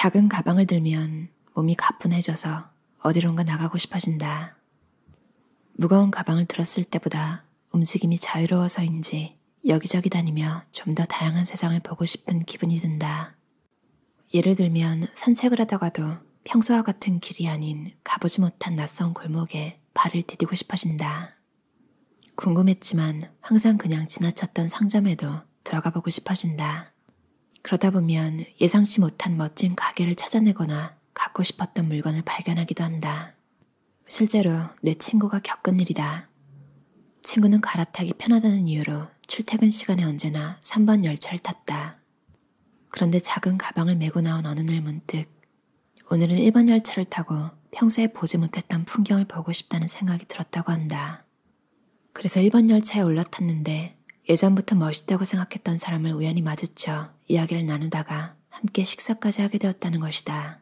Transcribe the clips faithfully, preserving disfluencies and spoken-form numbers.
작은 가방을 들면 몸이 가뿐해져서 어디론가 나가고 싶어진다. 무거운 가방을 들었을 때보다 움직임이 자유로워서인지 여기저기 다니며 좀 더 다양한 세상을 보고 싶은 기분이 든다. 예를 들면 산책을 하다가도 평소와 같은 길이 아닌 가보지 못한 낯선 골목에 발을 디디고 싶어진다. 궁금했지만 항상 그냥 지나쳤던 상점에도 들어가 보고 싶어진다. 그러다 보면 예상치 못한 멋진 가게를 찾아내거나 갖고 싶었던 물건을 발견하기도 한다. 실제로 내 친구가 겪은 일이다. 친구는 갈아타기 편하다는 이유로 출퇴근 시간에 언제나 삼 번 열차를 탔다. 그런데 작은 가방을 메고 나온 어느 날 문득 오늘은 일 번 열차를 타고 평소에 보지 못했던 풍경을 보고 싶다는 생각이 들었다고 한다. 그래서 일 번 열차에 올라탔는데 예전부터 멋있다고 생각했던 사람을 우연히 마주쳐 이야기를 나누다가 함께 식사까지 하게 되었다는 것이다.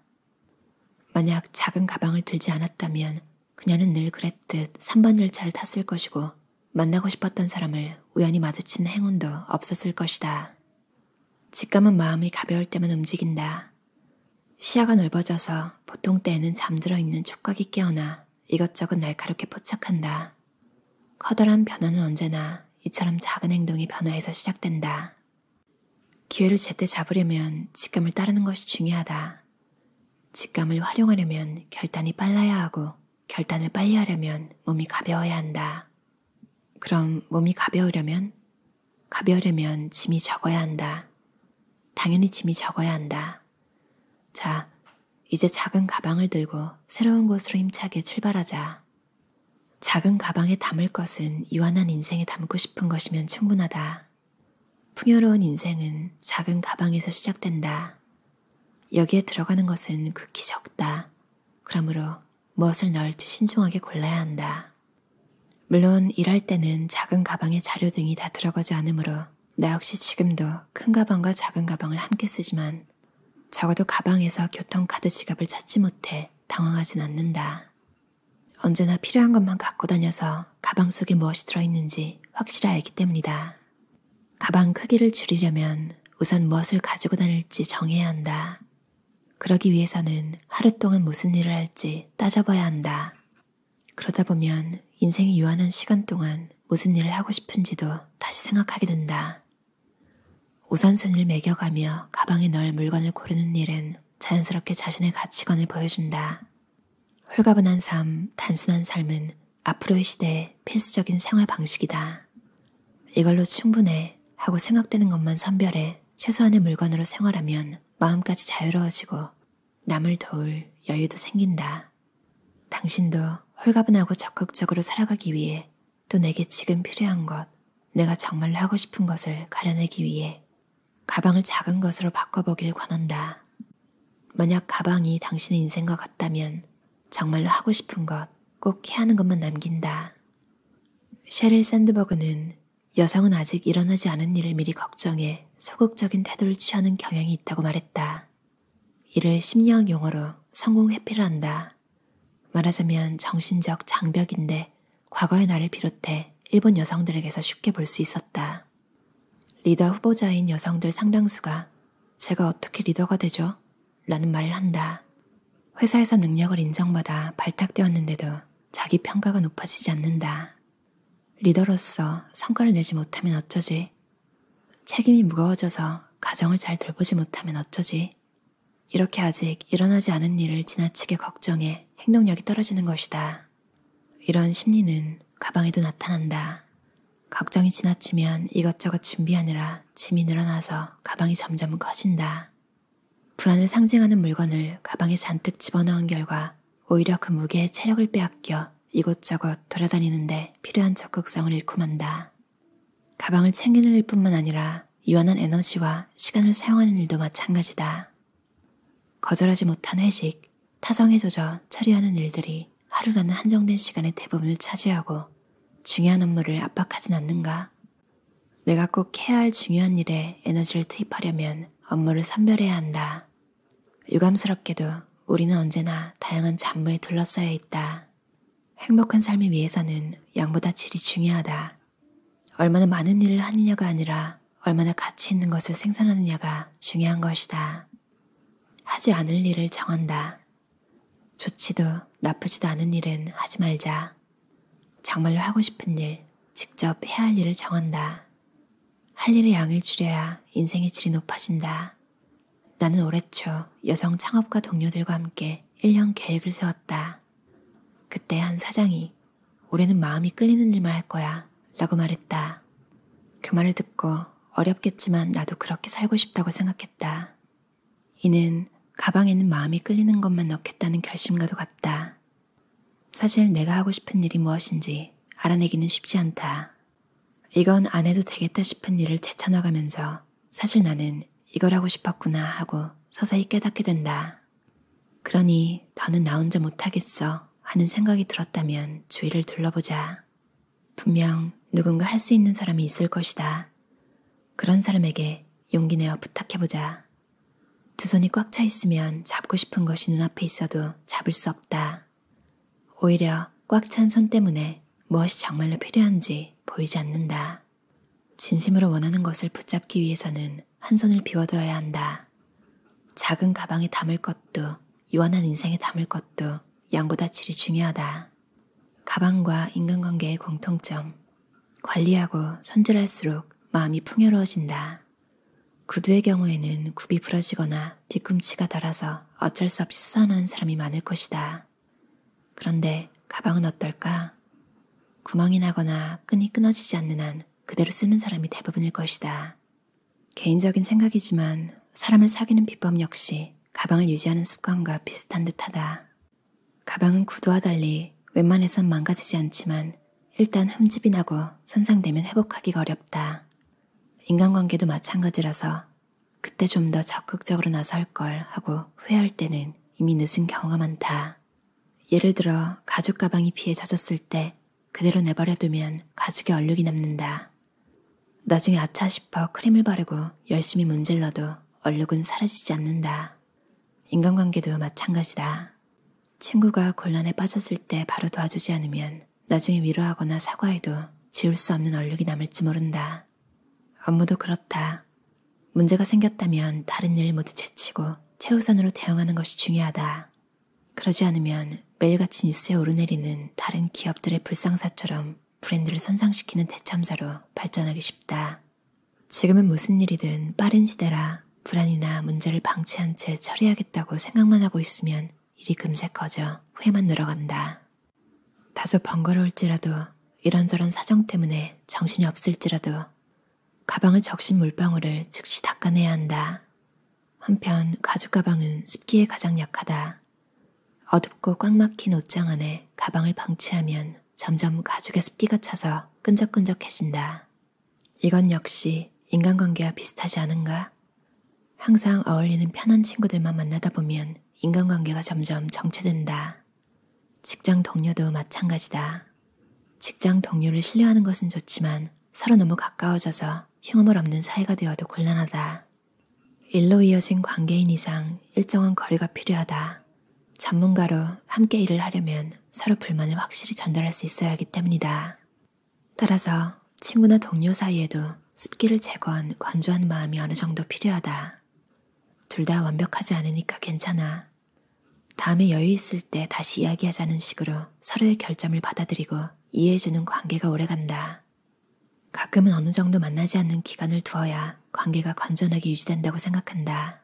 만약 작은 가방을 들지 않았다면 그녀는 늘 그랬듯 삼 번 열차를 탔을 것이고 만나고 싶었던 사람을 우연히 마주치는 행운도 없었을 것이다. 직감은 마음이 가벼울 때만 움직인다. 시야가 넓어져서 보통 때에는 잠들어 있는 촉각이 깨어나 이것저것 날카롭게 포착한다. 커다란 변화는 언제나 이처럼 작은 행동의 변화에서 시작된다. 기회를 제때 잡으려면 직감을 따르는 것이 중요하다. 직감을 활용하려면 결단이 빨라야 하고 결단을 빨리 하려면 몸이 가벼워야 한다. 그럼 몸이 가벼우려면? 가벼우려면 짐이 적어야 한다. 당연히 짐이 적어야 한다. 자, 이제 작은 가방을 들고 새로운 곳으로 힘차게 출발하자. 작은 가방에 담을 것은 유한한 인생에 담고 싶은 것이면 충분하다. 풍요로운 인생은 작은 가방에서 시작된다. 여기에 들어가는 것은 극히 적다. 그러므로 무엇을 넣을지 신중하게 골라야 한다. 물론 일할 때는 작은 가방에 자료 등이 다 들어가지 않으므로 나 역시 지금도 큰 가방과 작은 가방을 함께 쓰지만 적어도 가방에서 교통카드 지갑을 찾지 못해 당황하진 않는다. 언제나 필요한 것만 갖고 다녀서 가방 속에 무엇이 들어있는지 확실히 알기 때문이다. 가방 크기를 줄이려면 우선 무엇을 가지고 다닐지 정해야 한다. 그러기 위해서는 하루 동안 무슨 일을 할지 따져봐야 한다. 그러다 보면 인생이 유한한 시간 동안 무슨 일을 하고 싶은지도 다시 생각하게 된다. 우선순위를 매겨가며 가방에 넣을 물건을 고르는 일은 자연스럽게 자신의 가치관을 보여준다. 홀가분한 삶, 단순한 삶은 앞으로의 시대의 필수적인 생활 방식이다. 이걸로 충분해 하고 생각되는 것만 선별해 최소한의 물건으로 생활하면 마음까지 자유로워지고 남을 도울 여유도 생긴다. 당신도 홀가분하고 적극적으로 살아가기 위해 또 내게 지금 필요한 것, 내가 정말로 하고 싶은 것을 가려내기 위해 가방을 작은 것으로 바꿔보길 권한다. 만약 가방이 당신의 인생과 같다면 정말로 하고 싶은 것, 꼭 해야 하는 것만 남긴다. 셰릴 샌드버그는 여성은 아직 일어나지 않은 일을 미리 걱정해 소극적인 태도를 취하는 경향이 있다고 말했다. 이를 심리학 용어로 성공 회피를 한다. 말하자면 정신적 장벽인데 과거의 나를 비롯해 일본 여성들에게서 쉽게 볼 수 있었다. 리더 후보자인 여성들 상당수가 제가 어떻게 리더가 되죠? 라는 말을 한다. 회사에서 능력을 인정받아 발탁되었는데도 자기 평가가 높아지지 않는다. 리더로서 성과를 내지 못하면 어쩌지? 책임이 무거워져서 가정을 잘 돌보지 못하면 어쩌지? 이렇게 아직 일어나지 않은 일을 지나치게 걱정해 행동력이 떨어지는 것이다. 이런 심리는 가방에도 나타난다. 걱정이 지나치면 이것저것 준비하느라 짐이 늘어나서 가방이 점점 커진다. 불안을 상징하는 물건을 가방에 잔뜩 집어넣은 결과 오히려 그 무게의 체력을 빼앗겨 이곳저곳 돌아다니는데 필요한 적극성을 잃고 만다. 가방을 챙기는 일뿐만 아니라 유한한 에너지와 시간을 사용하는 일도 마찬가지다. 거절하지 못한 회식, 타성에 젖어 처리하는 일들이 하루라는 한정된 시간의 대부분을 차지하고 중요한 업무를 압박하진 않는가? 내가 꼭 해야 할 중요한 일에 에너지를 투입하려면 업무를 선별해야 한다. 유감스럽게도 우리는 언제나 다양한 잡무에 둘러싸여 있다. 행복한 삶을 위해서는 양보다 질이 중요하다. 얼마나 많은 일을 하느냐가 아니라 얼마나 가치 있는 것을 생산하느냐가 중요한 것이다. 하지 않을 일을 정한다. 좋지도 나쁘지도 않은 일은 하지 말자. 정말로 하고 싶은 일, 직접 해야 할 일을 정한다. 할 일의 양을 줄여야 인생의 질이 높아진다. 나는 올해 초 여성 창업가 동료들과 함께 일 년 계획을 세웠다. 그때 한 사장이 올해는 마음이 끌리는 일만 할 거야 라고 말했다. 그 말을 듣고 어렵겠지만 나도 그렇게 살고 싶다고 생각했다. 이는 가방에는 마음이 끌리는 것만 넣겠다는 결심과도 같다. 사실 내가 하고 싶은 일이 무엇인지 알아내기는 쉽지 않다. 이건 안 해도 되겠다 싶은 일을 제쳐나가면서 사실 나는 이걸 하고 싶었구나 하고 서서히 깨닫게 된다. 그러니 더는 나 혼자 못하겠어 하는 생각이 들었다면 주위를 둘러보자. 분명 누군가 할 수 있는 사람이 있을 것이다. 그런 사람에게 용기 내어 부탁해보자. 두 손이 꽉 차 있으면 잡고 싶은 것이 눈앞에 있어도 잡을 수 없다. 오히려 꽉 찬 손 때문에 무엇이 정말로 필요한지 보이지 않는다. 진심으로 원하는 것을 붙잡기 위해서는 한 손을 비워둬야 한다. 작은 가방에 담을 것도 유한한 인생에 담을 것도 양보다 질이 중요하다. 가방과 인간관계의 공통점. 관리하고 손질할수록 마음이 풍요로워진다. 구두의 경우에는 굽이 부러지거나 뒤꿈치가 닳아서 어쩔 수 없이 수선하는 사람이 많을 것이다. 그런데 가방은 어떨까? 구멍이 나거나 끈이 끊어지지 않는 한 그대로 쓰는 사람이 대부분일 것이다. 개인적인 생각이지만 사람을 사귀는 비법 역시 가방을 유지하는 습관과 비슷한 듯하다. 가방은 구두와 달리 웬만해선 망가지지 않지만 일단 흠집이 나고 손상되면 회복하기가 어렵다. 인간관계도 마찬가지라서 그때 좀 더 적극적으로 나설 걸 하고 후회할 때는 이미 늦은 경우가 많다. 예를 들어 가죽 가방이 비에 젖었을 때 그대로 내버려두면 가죽에 얼룩이 남는다. 나중에 아차 싶어 크림을 바르고 열심히 문질러도 얼룩은 사라지지 않는다. 인간관계도 마찬가지다. 친구가 곤란에 빠졌을 때 바로 도와주지 않으면 나중에 위로하거나 사과해도 지울 수 없는 얼룩이 남을지 모른다. 업무도 그렇다. 문제가 생겼다면 다른 일 모두 제치고 최우선으로 대응하는 것이 중요하다. 그러지 않으면 매일같이 뉴스에 오르내리는 다른 기업들의 불상사처럼 브랜드를 손상시키는 대참사로 발전하기 쉽다. 지금은 무슨 일이든 빠른 시대라 불안이나 문제를 방치한 채 처리하겠다고 생각만 하고 있으면 일이 금세 커져 후회만 늘어간다. 다소 번거로울지라도 이런저런 사정 때문에 정신이 없을지라도 가방을 적신 물방울을 즉시 닦아내야 한다. 한편 가죽 가방은 습기에 가장 약하다. 어둡고 꽉 막힌 옷장 안에 가방을 방치하면 점점 가죽에 습기가 차서 끈적끈적해진다. 이건 역시 인간관계와 비슷하지 않은가? 항상 어울리는 편한 친구들만 만나다 보면 인간관계가 점점 정체된다. 직장 동료도 마찬가지다. 직장 동료를 신뢰하는 것은 좋지만 서로 너무 가까워져서 흉음을 없는 사이가 되어도 곤란하다. 일로 이어진 관계인 이상 일정한 거리가 필요하다. 전문가로 함께 일을 하려면 서로 불만을 확실히 전달할 수 있어야 하기 때문이다. 따라서 친구나 동료 사이에도 습기를 제거한 건조한 마음이 어느 정도 필요하다. 둘 다 완벽하지 않으니까 괜찮아. 다음에 여유 있을 때 다시 이야기하자는 식으로 서로의 결점을 받아들이고 이해해주는 관계가 오래간다. 가끔은 어느 정도 만나지 않는 기간을 두어야 관계가 건전하게 유지된다고 생각한다.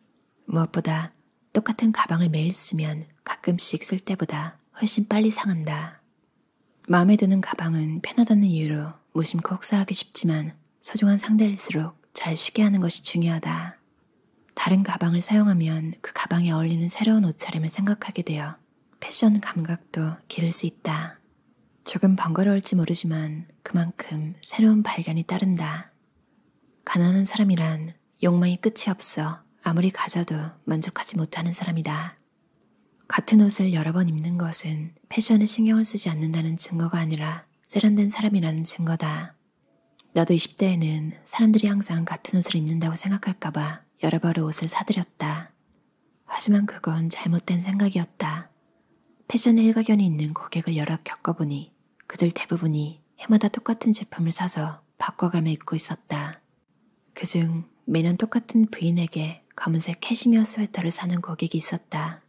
무엇보다 똑같은 가방을 매일 쓰면 가끔씩 쓸 때보다 훨씬 빨리 상한다. 마음에 드는 가방은 편하다는 이유로 무심코 혹사하기 쉽지만 소중한 상대일수록 잘 쉬게 하는 것이 중요하다. 다른 가방을 사용하면 그 가방에 어울리는 새로운 옷차림을 생각하게 되어 패션 감각도 기를 수 있다. 조금 번거로울지 모르지만 그만큼 새로운 발견이 따른다. 가난한 사람이란 욕망이 끝이 없어 아무리 가져도 만족하지 못하는 사람이다. 같은 옷을 여러 번 입는 것은 패션에 신경을 쓰지 않는다는 증거가 아니라 세련된 사람이라는 증거다. 너도 이십 대에는 사람들이 항상 같은 옷을 입는다고 생각할까봐 여러 벌의 옷을 사들였다. 하지만 그건 잘못된 생각이었다. 패션에 일가견이 있는 고객을 여러 겪어보니 그들 대부분이 해마다 똑같은 제품을 사서 바꿔가며 입고 있었다. 그중 매년 똑같은 부인에게 검은색 캐시미어 스웨터를 사는 고객이 있었다.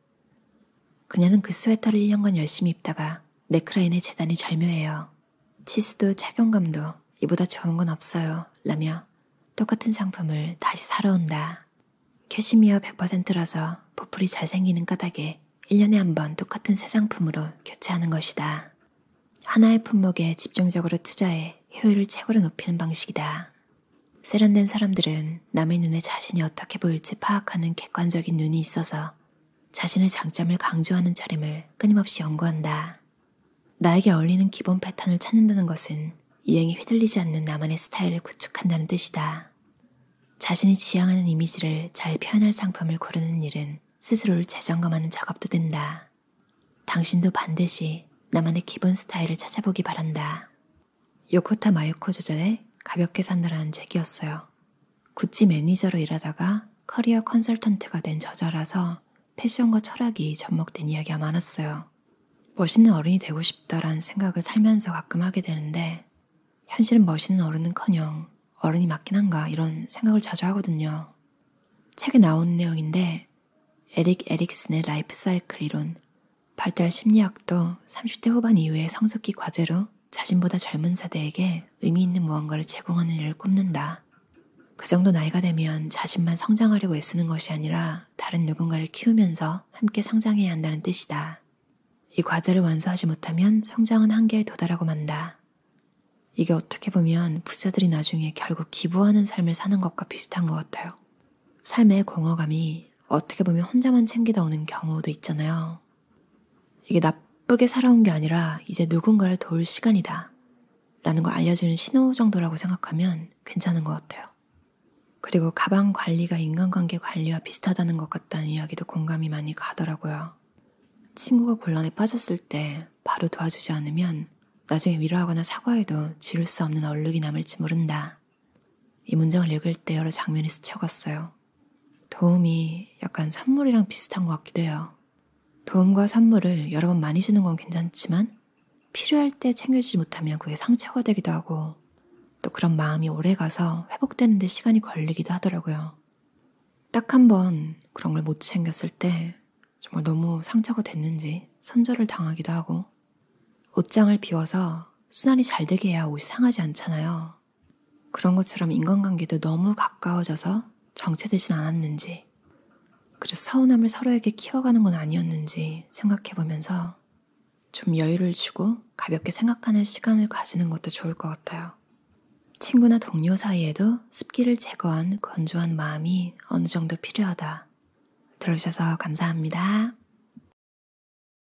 그녀는 그 스웨터를 일 년간 열심히 입다가 넥라인의 재단이 절묘해요. 치수도 착용감도 이보다 좋은 건 없어요 라며 똑같은 상품을 다시 사러 온다. 캐시미어 백 퍼센트라서 보풀이 잘 생기는 까닭에 일 년에 한 번 똑같은 새 상품으로 교체하는 것이다. 하나의 품목에 집중적으로 투자해 효율을 최고로 높이는 방식이다. 세련된 사람들은 남의 눈에 자신이 어떻게 보일지 파악하는 객관적인 눈이 있어서 자신의 장점을 강조하는 차림을 끊임없이 연구한다. 나에게 어울리는 기본 패턴을 찾는다는 것은 유행에 휘둘리지 않는 나만의 스타일을 구축한다는 뜻이다. 자신이 지향하는 이미지를 잘 표현할 상품을 고르는 일은 스스로를 재점검하는 작업도 된다. 당신도 반드시 나만의 기본 스타일을 찾아보기 바란다. 요코타 마요코 저자의 가볍게 산다라는 책이었어요. 구찌 매니저로 일하다가 커리어 컨설턴트가 된 저자라서 패션과 철학이 접목된 이야기가 많았어요. 멋있는 어른이 되고 싶다라는 생각을 살면서 가끔 하게 되는데 현실은 멋있는 어른은커녕 어른이 맞긴 한가 이런 생각을 자주 하거든요. 책에 나온 내용인데 에릭 에릭슨의 라이프 사이클 이론, 발달 심리학도 삼십 대 후반 이후의 성숙기 과제로 자신보다 젊은 세대에게 의미 있는 무언가를 제공하는 일을 꼽는다. 그 정도 나이가 되면 자신만 성장하려고 애쓰는 것이 아니라 다른 누군가를 키우면서 함께 성장해야 한다는 뜻이다. 이 과제를 완수하지 못하면 성장은 한계에 도달하고 만다. 이게 어떻게 보면 부자들이 나중에 결국 기부하는 삶을 사는 것과 비슷한 것 같아요. 삶의 공허감이 어떻게 보면 혼자만 챙기다 오는 경우도 있잖아요. 이게 나쁘게 살아온 게 아니라 이제 누군가를 도울 시간이다 라는 거 알려주는 신호 정도라고 생각하면 괜찮은 것 같아요. 그리고 가방 관리가 인간관계 관리와 비슷하다는 것 같다는 이야기도 공감이 많이 가더라고요. 친구가 곤란에 빠졌을 때 바로 도와주지 않으면 나중에 위로하거나 사과해도 지울 수 없는 얼룩이 남을지 모른다. 이 문장을 읽을 때 여러 장면이 스쳐갔어요. 도움이 약간 선물이랑 비슷한 것 같기도 해요. 도움과 선물을 여러 번 많이 주는 건 괜찮지만 필요할 때 챙겨주지 못하면 그게 상처가 되기도 하고 또 그런 마음이 오래가서 회복되는 데 시간이 걸리기도 하더라고요. 딱 한 번 그런 걸 못 챙겼을 때 정말 너무 상처가 됐는지 손절을 당하기도 하고 옷장을 비워서 순환이 잘 되게 해야 옷이 상하지 않잖아요. 그런 것처럼 인간관계도 너무 가까워져서 정체되진 않았는지 그래서 서운함을 서로에게 키워가는 건 아니었는지 생각해보면서 좀 여유를 주고 가볍게 생각하는 시간을 가지는 것도 좋을 것 같아요. 친구나 동료 사이에도 습기를 제거한 건조한 마음이 어느 정도 필요하다. 들어주셔서 감사합니다.